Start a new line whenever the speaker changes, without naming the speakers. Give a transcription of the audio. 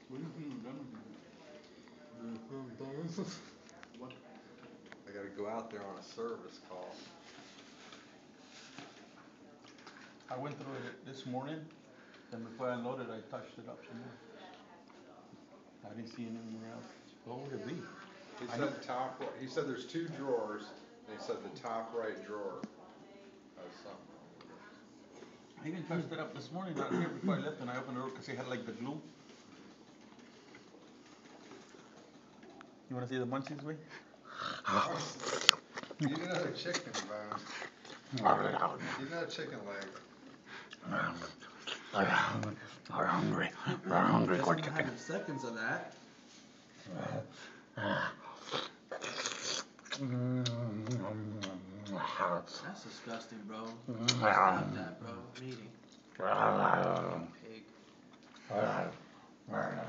What do you think you're done with it? What?
I gotta go out there on a service call.
I went through it this morning, and before I loaded, I touched it up some more. I didn't see it anywhere else. What would it be?
He
I know.
said top, he said there's two drawers, and he said the top right drawer has something wrong with it.
I even touched it up this morning out here before I left, and I opened the door because it had like the glue. You wanna see the munchies, way?
Eat another chicken bone. Eat another chicken leg.
I'm hungry. I'm hungry for
Just
chicken.
100 seconds of that. That's disgusting, bro. Stop that, bro. I'm eating. Pig.